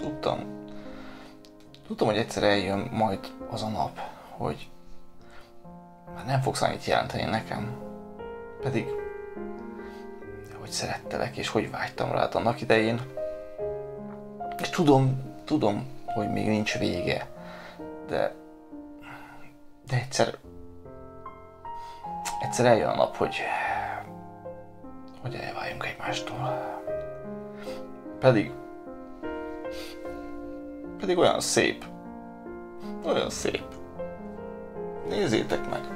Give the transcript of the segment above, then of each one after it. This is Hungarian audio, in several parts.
Tudtam, hogy egyszer eljön majd az a nap, hogy már nem fogsz annyit jelenteni nekem. Pedig, hogy szerettelek és hogy vágytam rád annak idején. És tudom, hogy még nincs vége, de egyszer eljön a nap, hogy elváljunk egymástól. Pedig olyan szép. Nézzétek meg!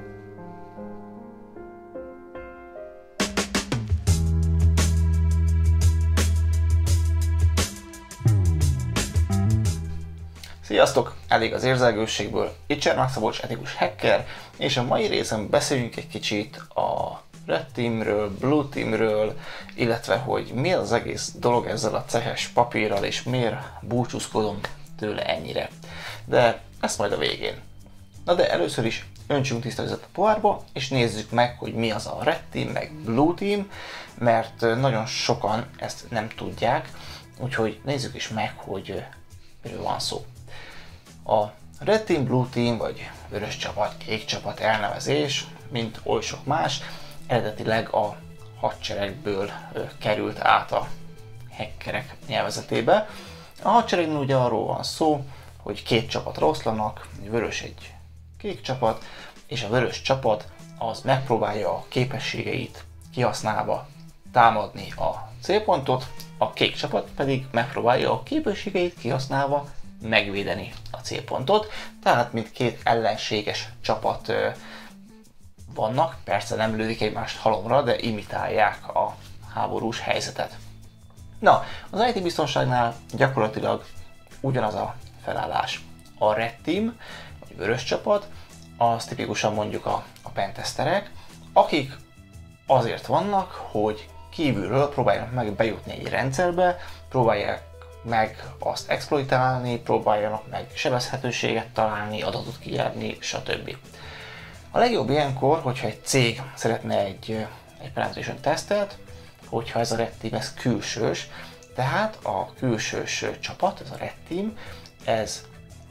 Sziasztok! Elég az érzelgőségből. Itt Csernák Szabolcs, etikus hacker, és a mai részen beszéljünk egy kicsit a Red Teamről, Blue Teamről, illetve hogy mi az egész dolog ezzel a cehes papírral, és miért búcsúzkodom tőle ennyire. De ezt majd a végén. Na de először is öntsünk tiszta vizet a pohárba, és nézzük meg, hogy mi az a Red Team meg Blue Team, mert nagyon sokan ezt nem tudják, úgyhogy nézzük is meg, hogy miről van szó. A Red Team, Blue Team, vagy vörös csapat, kék csapat elnevezés, mint oly sok más, eredetileg a hadseregből került át a hackerek nyelvezetébe. A hadseregben ugye arról van szó, hogy két csapatra oszlanak, egy vörös, egy kék csapat, és a vörös csapat az megpróbálja a képességeit kihasználva támadni a célpontot, a kék csapat pedig megpróbálja a képességeit kihasználva megvédeni a célpontot, tehát mint két ellenséges csapat vannak, persze nem lődik egymást halomra, de imitálják a háborús helyzetet. Na, az IT biztonságnál gyakorlatilag ugyanaz a felállás. A Red Team, vagy vörös csapat, az tipikusan mondjuk a pentesterek, akik azért vannak, hogy kívülről próbáljanak meg bejutni egy rendszerbe, próbálják meg azt exploitálni, próbáljanak meg sebezhetőséget találni, adatot kinyerni, stb. A legjobb ilyenkor, hogyha egy cég szeretne egy penetration tesztet, hogyha ez a Red Team ez külsős, tehát a külsős csapat, ez a Red Team, ez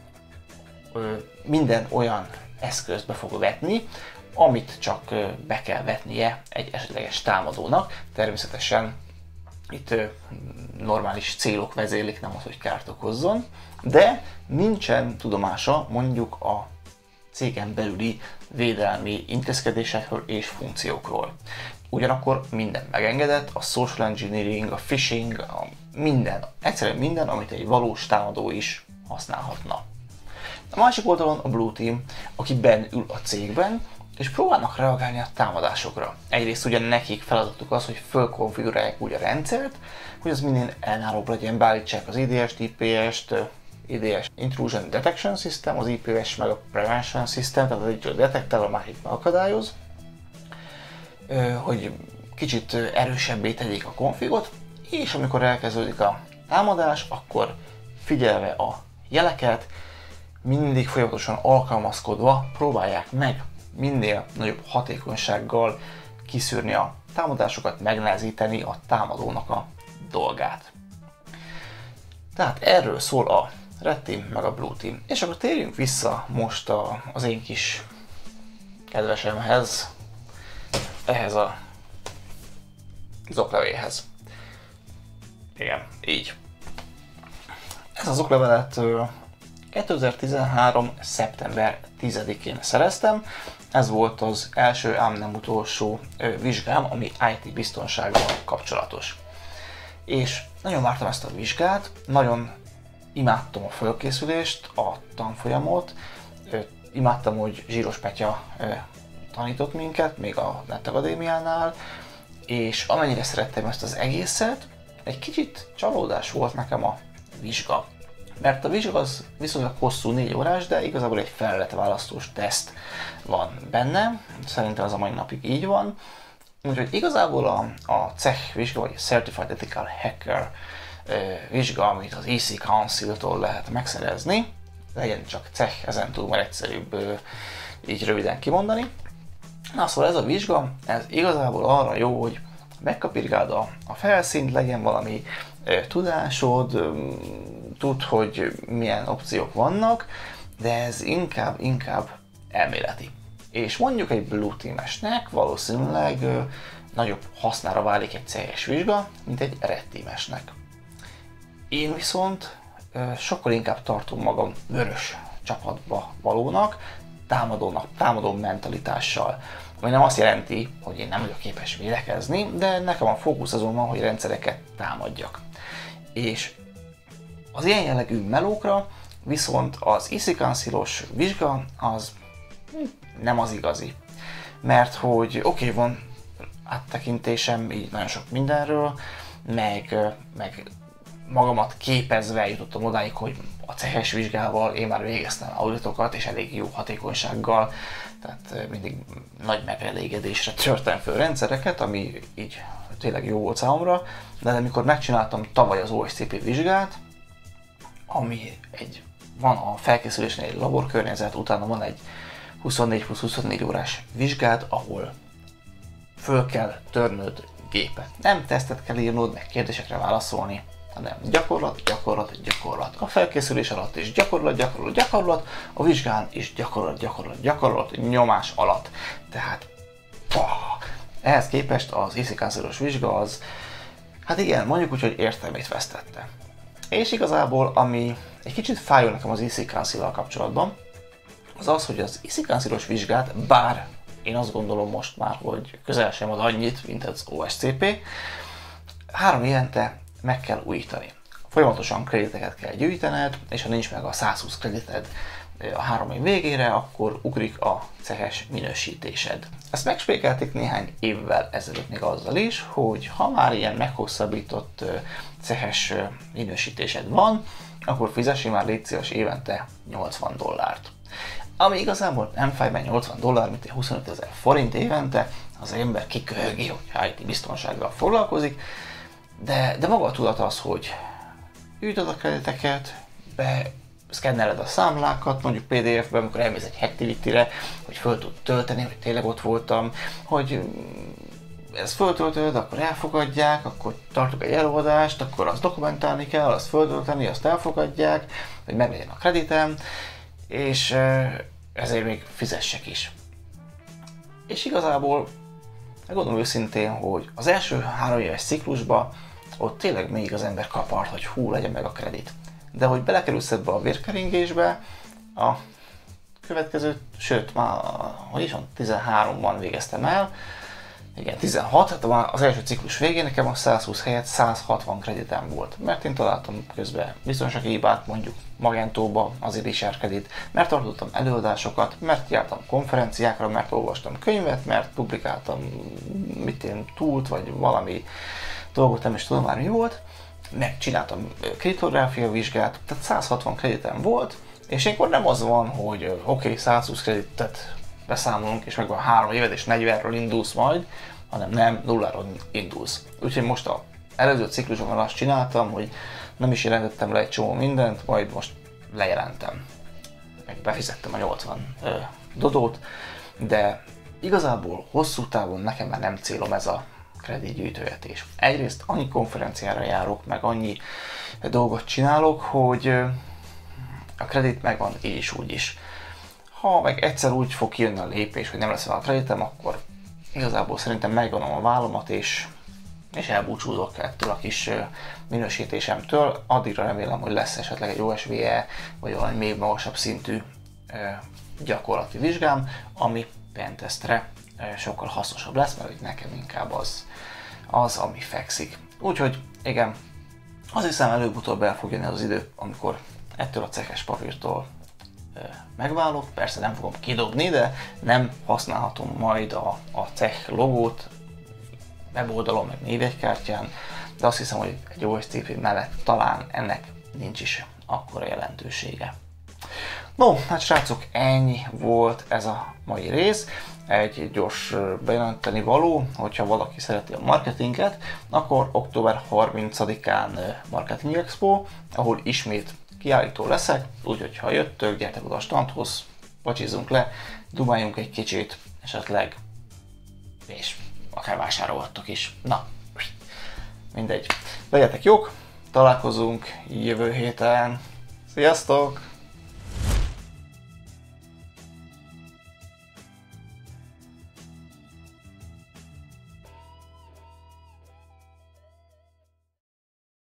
minden olyan eszközt be fog vetni, amit csak be kell vetnie egy esetleges támadónak. Természetesen itt normális célok vezérlik, nem az, hogy kárt okozzon, de nincsen tudomása mondjuk a cégen belüli védelmi intézkedésekről és funkciókról. Ugyanakkor minden megengedett, a social engineering, a phishing, egyszerűen minden, amit egy valós támadó is használhatna. A másik oldalon a Blue Team, aki benn ül a cégben, és próbálnak reagálni a támadásokra. Egyrészt ugye nekik feladatuk az, hogy fölkonfigurálják úgy a rendszert, hogy az minél ellenállóbb legyen, beállítsák az IDS-t, IPS-t, IDS Intrusion Detection System, az IPS meg a Prevention System, tehát az egyik detektál, a másik akadályoz, hogy kicsit erősebbé tegyék a konfigot, és amikor elkezdődik a támadás, akkor figyelve a jeleket, mindig folyamatosan alkalmazkodva próbálják meg minél nagyobb hatékonysággal kiszűrni a támadásokat, megnehezíteni a támadónak a dolgát. Tehát erről szól a Red Team meg a Blue Team. És akkor térjünk vissza most az én kis kedvesemhez, ehhez az oklevéhez. Igen, így. Ez az oklevelet 2013. szeptember 10-én szereztem. Ez volt az első, ám nem utolsó vizsgám, ami IT biztonsággal kapcsolatos. És nagyon vártam ezt a vizsgát, nagyon imádtam a fölkészülést, a tanfolyamot, imádtam, hogy Zsíros Petya tanított minket, még a Net Akadémiánál, és amennyire szerettem ezt az egészet, egy kicsit csalódás volt nekem a vizsga. Mert a vizsga az viszonylag hosszú, 4 órás, de igazából egy feleletválasztós teszt van benne, szerintem az a mai napig így van. Úgyhogy igazából a CEH vizsga, vagy a Certified Ethical Hacker vizsga, amit az EC Council-tól lehet megszerezni, legyen csak CEH, ezen túl már egyszerűbb így röviden kimondani. Na szóval ez a vizsga, ez igazából arra jó, hogy megkapirgáld a felszínt, legyen valami tudásod, tud, hogy milyen opciók vannak, de ez inkább elméleti. És mondjuk egy Blue Team-esnek valószínűleg nagyobb hasznára válik egy CS vizsga, mint egy Red Team-esnek. Én viszont sokkal inkább tartom magam vörös csapatba valónak, támadó mentalitással. Ami nem azt jelenti, hogy én nem vagyok képes védekezni, de nekem a fókusz azon van, hogy rendszereket támadjak. És az ilyen jellegű melókra viszont az easy cancel-os vizsga az nem az igazi. Mert hogy oké, van áttekintésem így nagyon sok mindenről, meg magamat képezve jutottam odáig, hogy a cehes vizsgával én már végeztem auditokat, és elég jó hatékonysággal, tehát mindig nagy megelégedésre törtem föl rendszereket, ami így tényleg jó volt számomra, de amikor megcsináltam tavaly az OSCP vizsgát, ami van a felkészülésnél egy laborkörnyezet, utána van egy 24+24 órás vizsgád, ahol föl kell törnöd gépet. Nem tesztet kell írnod, meg kérdésekre válaszolni, hanem gyakorlat. A felkészülés alatt is gyakorlat, a vizsgán is gyakorlat, nyomás alatt. Tehát ehhez képest az easy cancel-os vizsga az, hát igen, mondjuk úgy, hogy értelmét vesztette. És igazából, ami egy kicsit fájó nekem az easy cancel-al kapcsolatban, az az, hogy az easy cancel-os vizsgát, bár én azt gondolom most már, hogy közel sem ad annyit, mint az OSCP, 3 évente meg kell újítani. Folyamatosan krediteket kell gyűjtened, és ha nincs meg a 120 kredited a 3 év végére, akkor ugrik a cehes minősítésed. Ezt megspékelték néhány évvel ezelőtt még azzal is, hogy ha már ilyen meghosszabbított cehes minősítésed van, akkor fizessél már légy szíves évente $80. Ami igazából nem fáj, mert $80, mint 25 000 forint évente, az ember kiköhögi, hogy IT biztonsággal foglalkozik, de maga a tudat az, hogy gyűjtöd a krediteket, szkenneled a számlákat, mondjuk PDF-ben, amikor elmész egy Activity-re, hogy föl tud tölteni, hogy tényleg ott voltam, hogy ezt föltöltöd, akkor elfogadják, akkor tartok egy előadást, akkor azt dokumentálni kell, azt föltölteni, azt elfogadják, hogy meglegyen a kreditem, és ezért még fizessek is. És igazából megmondom őszintén, hogy az első 3 éves ciklusban ott tényleg még az ember kapart, hogy hú, legyen meg a kredit. De hogy belekerülsz ebbe a vérkeringésbe, a következő, sőt már, hogy is van, 13-ban végeztem el, igen, 16, hát az első ciklus végén nekem a 120 helyett 160 kreditem volt, mert én találtam közben biztonsági hibát, mondjuk Magentóba, azért is kredit, mert tartottam előadásokat, mert jártam konferenciákra, mert olvastam könyvet, mert publikáltam túlt, vagy valami dolgot, nem is tudom már mi volt, megcsináltam kreditográfia vizsgát, tehát 160 kreditem volt, és ilyenkor nem az van, hogy oké, 120 kreditet beszámolunk, és meg van 3 éved, és 40-ről indulsz majd, hanem nem, 0-ról indulsz. Úgyhogy most az előző ciklusomban azt csináltam, hogy nem is jelentettem le egy csomó mindent, majd most lejelentem. Meg befizettem a 80 dodót, de igazából hosszú távon nekem már nem célom ez a kreditgyűjtögetés. Egyrészt annyi konferenciára járok, meg annyi dolgot csinálok, hogy a kredit megvan így is úgy is. Ha meg egyszer úgy fog kijönni a lépés, hogy nem lesz a kreditem, akkor igazából szerintem megvonom a vállamat, és elbúcsúzok ettől a kis minősítésemtől. Addigra remélem, hogy lesz esetleg egy OSVE, vagy valami még magasabb szintű gyakorlati vizsgám, ami pentestre sokkal hasznosabb lesz, mert hogy nekem inkább az, ami fekszik. Úgyhogy igen, azt hiszem előbb-utóbb el fog jönni az idő, amikor ettől a cehes papírtól megválok. Persze nem fogom kidobni, de nem használhatom majd a cech logót weboldalon, meg névjegykártyán, de azt hiszem, hogy egy OSCP mellett talán ennek nincs is akkora jelentősége. No, hát srácok, ennyi volt ez a mai rész. Egy gyors bejelenteni való, hogyha valaki szereti a marketinget, akkor október 30-án Marketing Expo, ahol ismét kiállító leszek, úgyhogy ha jöttök, gyertek oda a standhoz, pacsizzunk le, dumáljunk egy kicsit, esetleg, és akár vásárolhattok is. Na, mindegy. Legyetek jók, találkozunk jövő héten. Sziasztok!